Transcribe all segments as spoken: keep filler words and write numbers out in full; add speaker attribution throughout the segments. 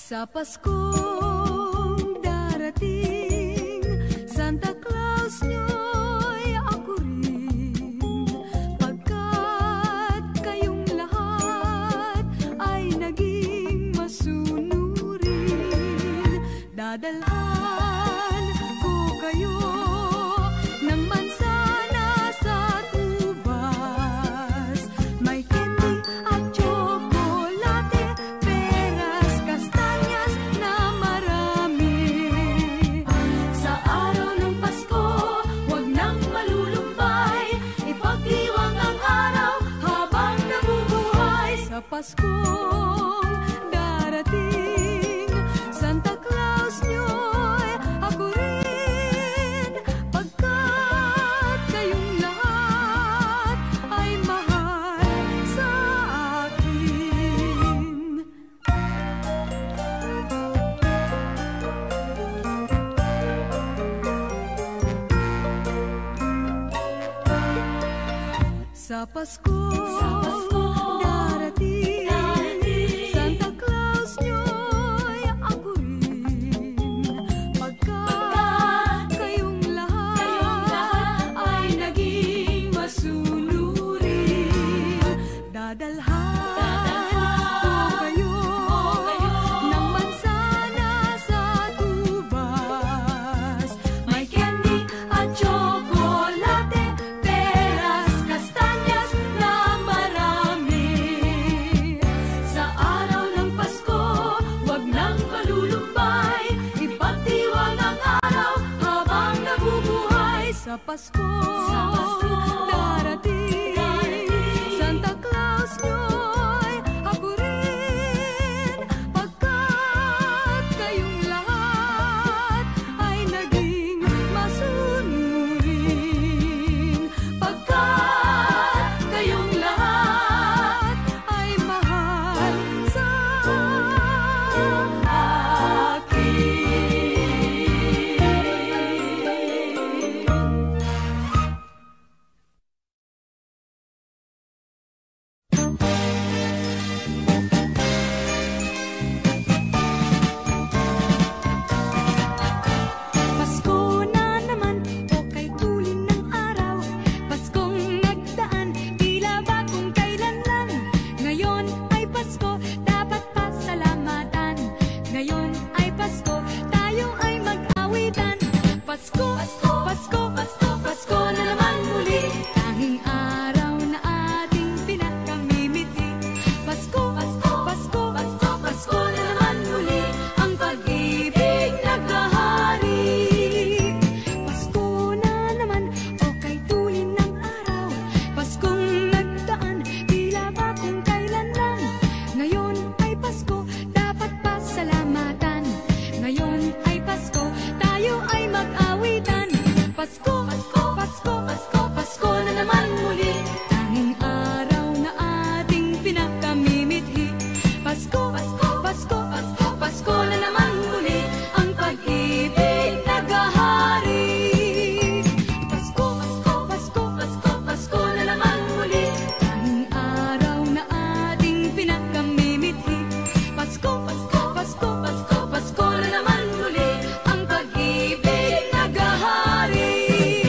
Speaker 1: Sa Paskong darating, Santa Claus nyo'y ako rin, pagkat kayong lahat ay naging masunurin. Dadalhan ko kayo ng mansana sa tubas, may candy at tsokolate, peras, kastanyas na marami. Sa araw ng Pasko, huwag nang malulumbay, ipagdiwang ang araw habang nabubuhay. Sa Paskong darating, Santa Claus nyo'y ako rin, pagkat kayong lahat ay mahal sa akin. Sa Paskong darating, Santa Claus nyo'y ako rin, pagkat kayong lahat ay naging masunurin. Dadalhan ko kayo ng mansana sa tubas, may candy at tsokolate, peras, kastanyas na marami. Sa araw ng Pasko, huwag nang malulumbay, ipagdiwang ang araw habang nabubuhay. Sa Paskong darating, Santa Claus nyo'y ako rin, pagkat kayong lahat ay naging masunurin. Pagkat kayong lahat ay mahal sa akin. Pasko na naman, o kay tulin ng araw, Paskong nagdaan, tila ba kung kailan lang. Ngayon ay Pasko, dapat pasalamatan. Ngayon ay Pasko, tayo ay mag-awitan. Pasko, Pasko, Pasko, Pasko, Pasko na naman muli, tanging araw na ating pinakamimiti. Pasko, Pasko, Pasko, Pasko, Pasko na naman muli, ang pag-ibig naghahari. Pasko na naman, o kay tulin ng araw, Paskong nagdaan, tila ba kung kailan lang. Ngayon ay Pasko, dapat pasalamatan. Ngayon ay Pasko, tayo ay mag-awitan. Pasko, Pasko, Pasko, Pasko, Pasko na naman muli, tanging araw na ating pinakamimithi. Pasko, Pasko, Pasko, Pasko, Pasko na naman muli, ang pag-ibig naghahari. Pasko, Pasko, Pasko, Pasko, Pasko na naman muli, tanging araw na ating pinakamimithi. Pasko, Pasko, Pasko, Pasko, Pasko na naman muli, ang pag-ibig naghahari.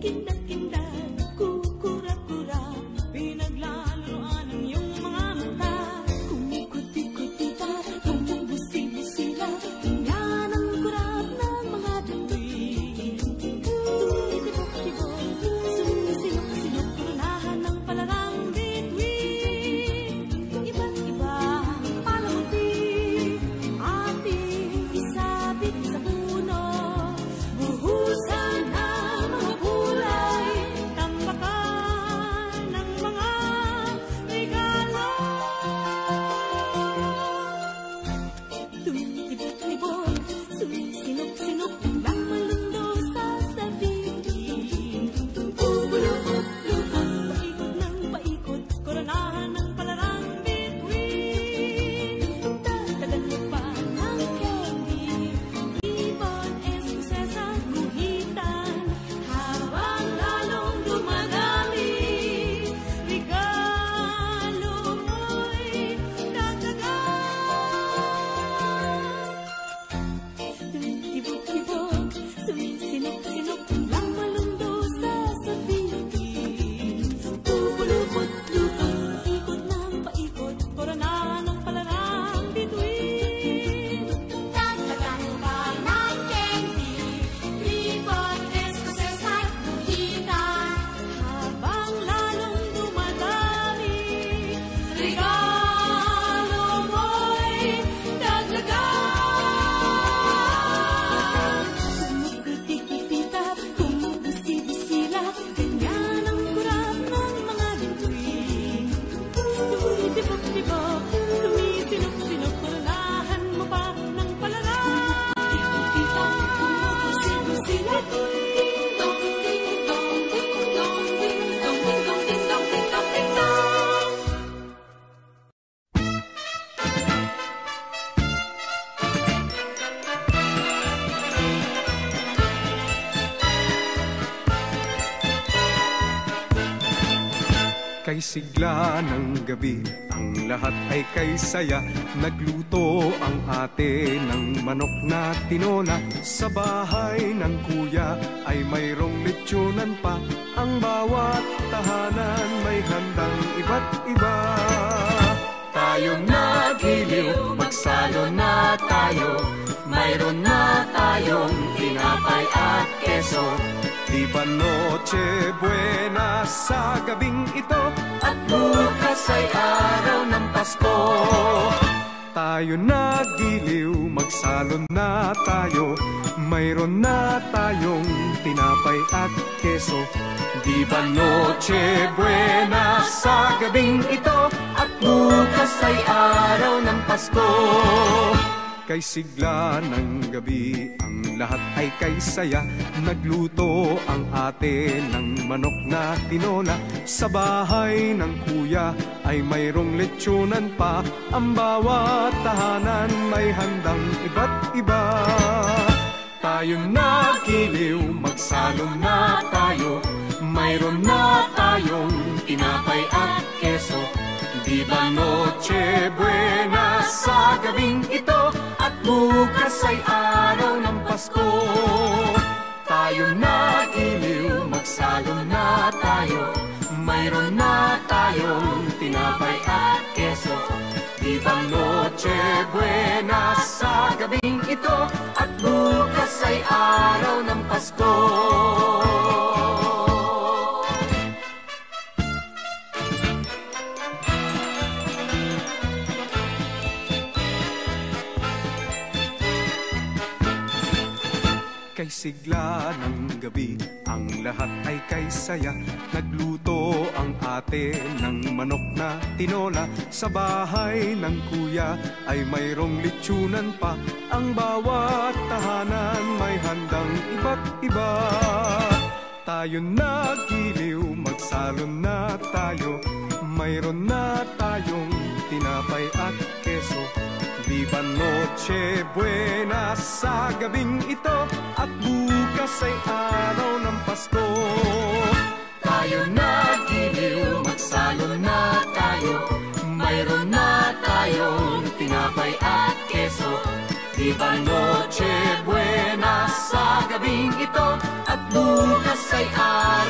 Speaker 2: Kay sigla ng gabi, ang lahat ay kay saya. Nagluto ang ate ng manok na tinola. Sa bahay ng kuya ay mayroong lechonan pa. Ang bawat tahanan may handang iba't iba. Tayong nagiliw, magsalo na tayo. Mayroon na tayong tinapay at keso. Di ba noche buena sa gabing ito? At bukas ay araw ng Pasko. Tayo nagiliw, magsalon na tayo. Mayroon na tayong tinapay at keso. Di ba noche buena sa gabing ito? At bukas ay araw ng Pasko. Kay sigla ng gabi, ang lahat ay kay saya. Nagluto ang ate ng manok na tinola. Sa bahay ng kuya ay mayroong lechonan pa. Ang bawat tahanan may handang iba't iba. Tayo nagiliw, magsalo na tayo. Mayroon na tayong tinapay at keso. Di ba noche buena sa gabing ito? At bukas ay araw ng Pasko. Tayo nagiliw, magsalo na tayo. Mayroon na tayong tinapay at keso. Di ba noche buena sa gabing ito? At bukas ay araw ng Pasko. Kay sigla ng gabi, ang lahat ay kay saya. Nagluto ang ate ng manok na tinola. Sa bahay ng kuya ay mayroong lechonan pa. Ang bawat tahanan may handang iba't iba. Tayo nagiliw, magsalon na tayo. Mayroon na tayong tinapay at keso. Di ba noche buena sa gabing ito? At bukas ay araw ng Pasko. Tayo nagiliw, magsalo na tayo. Mayroon na tayong tinapay at keso. Di ba noche buena sa gabing ito? At bukas ay araw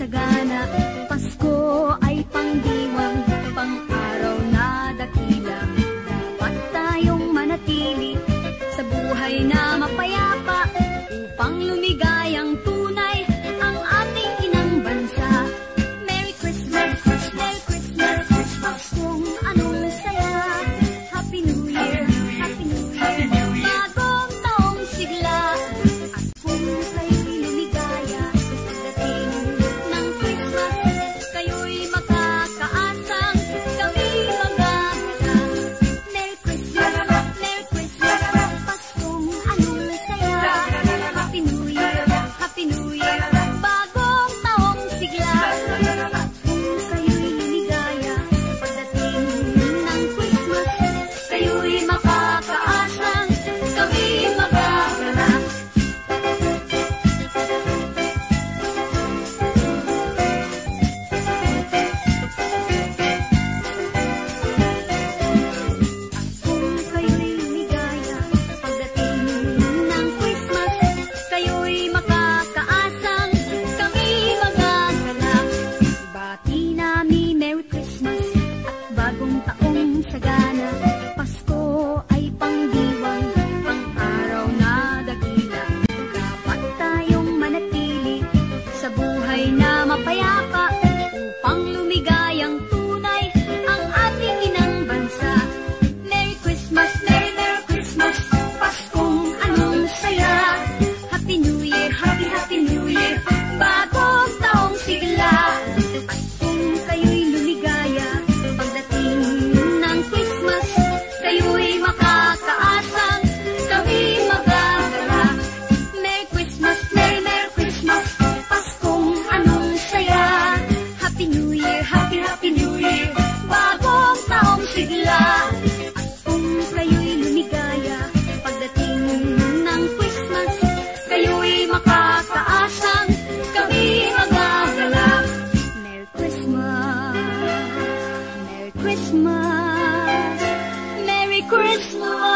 Speaker 1: sagana. Pasko ay pangdiwang, pang-araw na dakila. Dapat tayong manatili sa buhay na mapayapa, upang lumigayang tunay ang ating inang bansa. Merry Christmas, Merry Christmas, Paskong anong saya. Happy New Year, Happy New Year, bagong taong sigla. At kung kayo'y lumigaya pagdating ng Christmas, kayo'y makakaasang kami magagala. Merry Christmas, Merry Christmas, Paskong anong saya. Happy New Year, Happy New Year, bagong taong sigla. At kung kayo'y lumigaya pagdating ng Christmas, kayo'y makakaasang kami magagala. Kung kayo'y lumigaya pagdating ng Christmas, kayo'y makakaasang kami magagala. Bati namin Merry Christmas at bagong taong sagana. Pasko ay pangdiwang, pang-araw na dakila. Dapat tayong manatili sa buhay na mapayapa, upang lumigayang tunay ang ating inang bansa. Merry Christmas, Merry Merry Christmas, Paskong anong saya. Happy New Year, Happy Happy New Year, bagong taong sigla. At kung kayo'y lumigaya pagdating ng Christmas, kayo'y makakaasang kami magagala. Merry Christmas, Merry Merry Christmas, Paskong anong saya. Happy New Year, Happy Happy New Year, bagong taong sigla. At kung kayo'y lumigaya pagdating ng Christmas, kayo'y makakaasang kami magagala. Merry Christmas, Merry Christmas, Merry Christmas.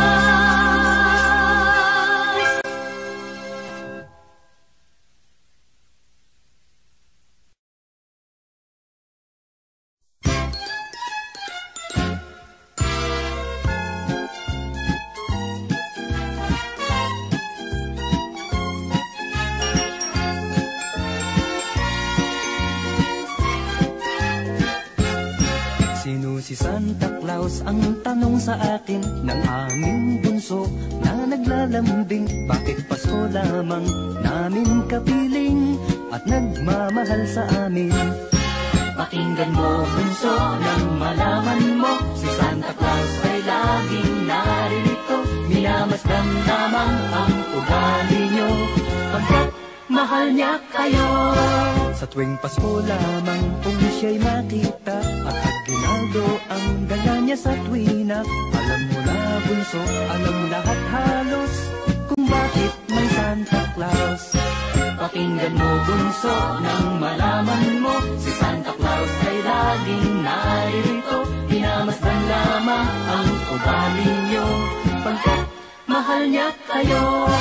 Speaker 3: Sino si Santa Claus? Ang tanong sa akin ng aming bunso na naglalambing. Bakit Pasko lamang namin kapiling at nagmamahal sa amin? Pakinggan mo bunso nang malaman mo, si Santa Claus ay laging naririto. Minamasdan lamang ang ugali nyo, pagkat mahal niya kayo. Sa tuwing Pasko lamang kung siya'y makita, at aginaldo ang dala niya sa tuwina. Alam mo na bunso, alam lahat halos, kung bakit may Santa Claus. Pakinggan mo bunso nang malaman mo, si Santa Claus ay laging naririto. Minamasdan lamang ang ugali nyo, pagkat mahal niya kayo.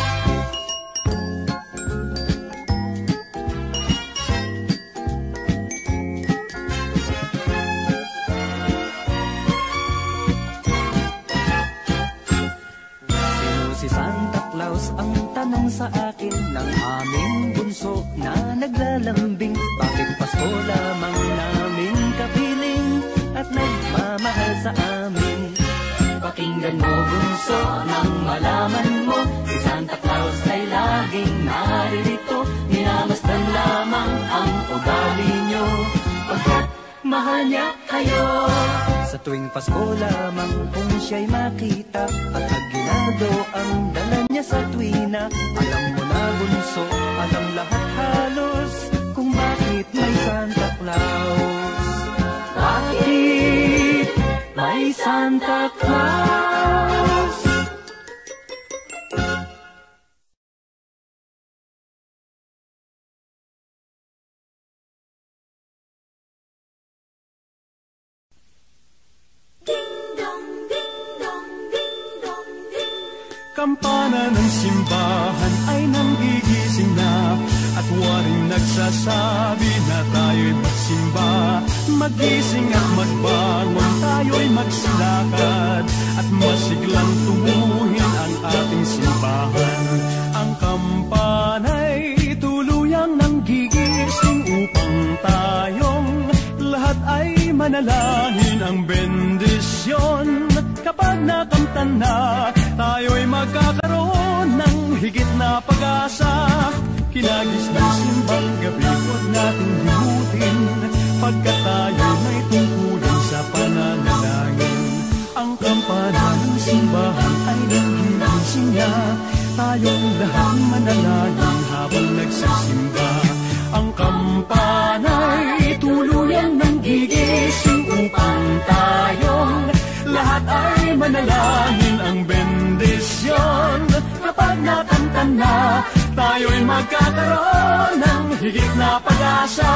Speaker 3: Si Santa Claus ang tanong sa akin ng aming bunso na naglalambing. Bakit Pasko lamang namin kapiling at nagmamahal sa amin? Pakinggan mo bunso nang malaman mo, si Santa Claus ay laging naririto. Minamasdan lamang ang ugali nyo, pagkat mahal niya kayo. Sa tuwing Pasko lamang kung siya'y makita, at aginaldo ang dala niya sa tuwina. Alam mo na bunso, alam lahat halos, kung bakit may Santa Claus. Bakit may Santa Claus?
Speaker 2: Kampana ng simbahan ay nanggigising na, at
Speaker 4: at waring nagsasabi na tayo'y magsimba. Magising at magbangon, tayo'y magsilakad at masiglang tunguhin ang ating simbahan. Ang kampana'y tuluyang nanggigising upang tayong lahat ay manalangin ang bendisyon. Kapag nakamtan na, tayo'y magkakaroon ng higit na pag-asa. Kinagis ng simbang gabi, huwag nating limutin, pagkat tayo may tungkulin sa pananalangin. Ang kampana ng simbahan ay nanggigising niya, tayong lahat manalangin habang nagsisimba. Ang kampana'y tuluyang nanggigising upang tayong lahat ay manalangin ang bendisyon. Kapag nakamtan na, tayo'y magkakaroon ng higit na pag-asa.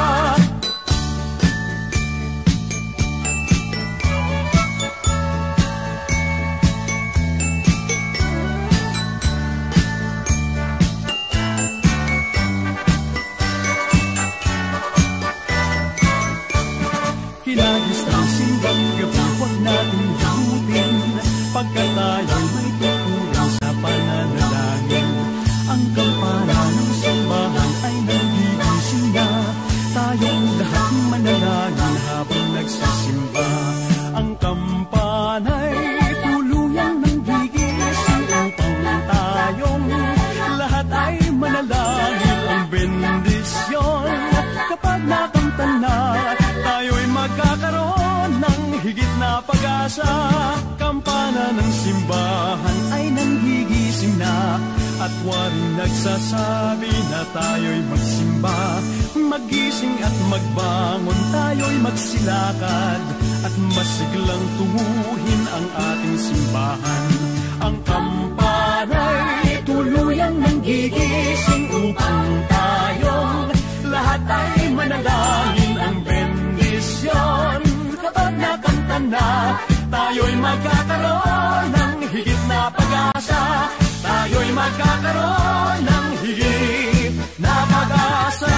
Speaker 4: Hinagis ng simbang gabi, huwag natin limutin, pagkat tayo'y may tungkulin sa pananalangin. Ang kampana ng simbahan ay nanggigising na, tayong lahat manalangin habang nagsisimba. Ang kampana'y tuluyang nanggigising upang tayong lahat ay manalangin ang bendisyon. Kapag nakamtan na, tayo'y magkakaroon ng higit na pag-asa. Kampana ng simbahan ay nanggigising na, at waring nagsasabi na tayo'y magsimba. Magising at magbangon, tayo'y magsilakad at masiglang tunguhin ang ating simbahan. Ang kampana'y tuluyang nanggigising upang tayong lahat ay manalangin ang bendisyon. Kapag nakamtan na, tayo'y magkakaroon ng higit na pag-asa. Tayo'y magkakaroon ng higit na pag-asa.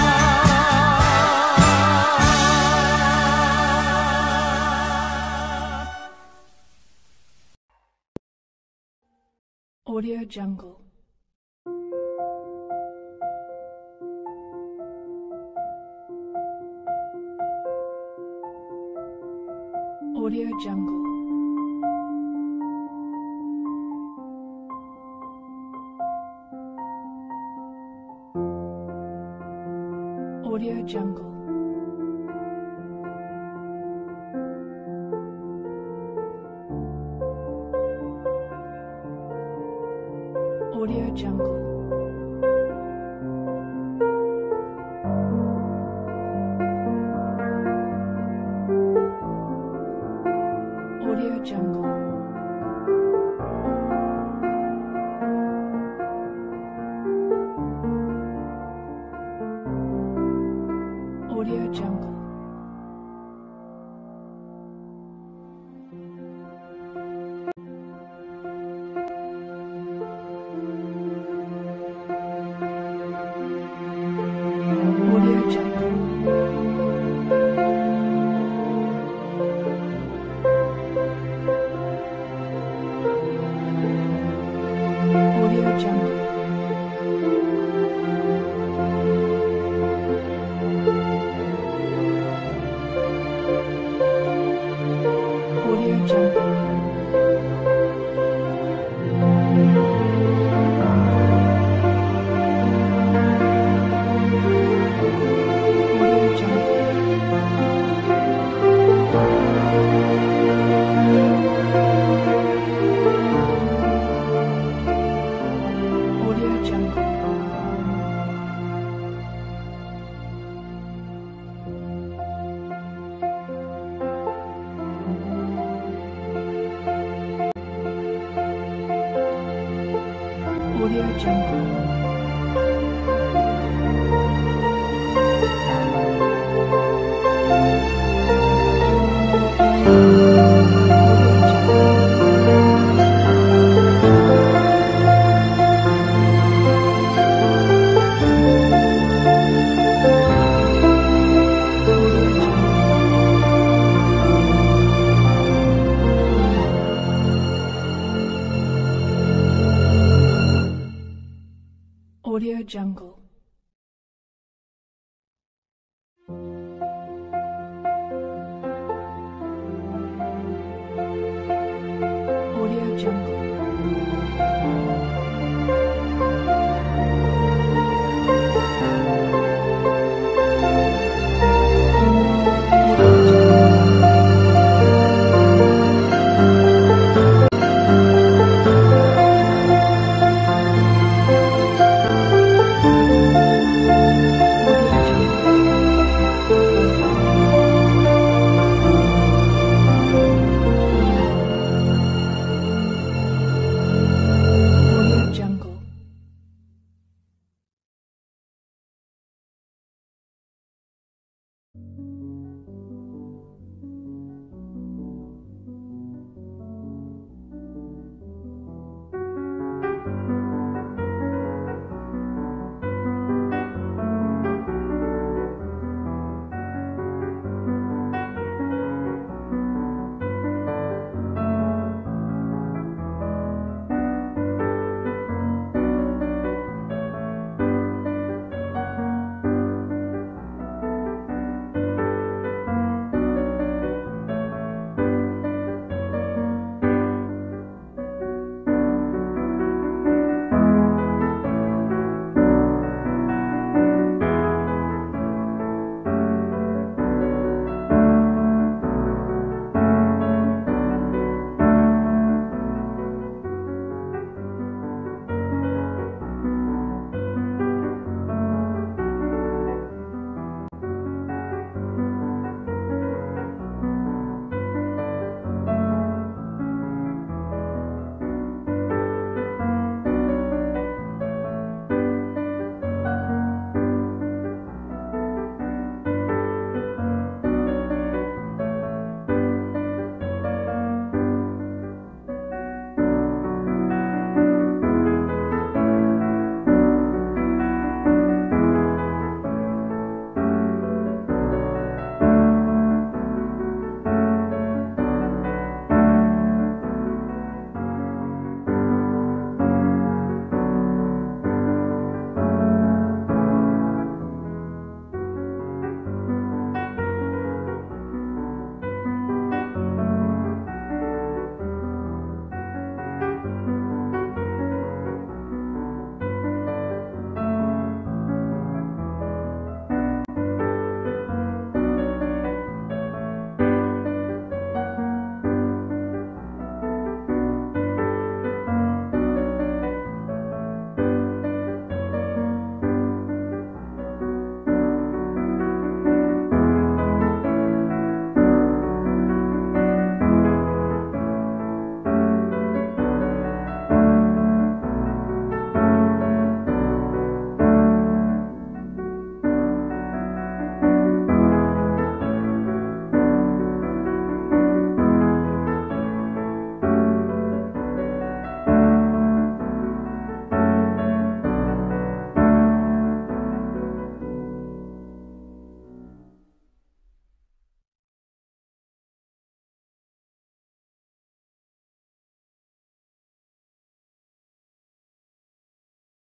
Speaker 5: Audio Jungle. Audio Jungle. Audio Jungle. Audio Jungle. Audio Jungle. Audio Jungle. Audio Jungle. Audio Audio Jungle. Audio Jungle.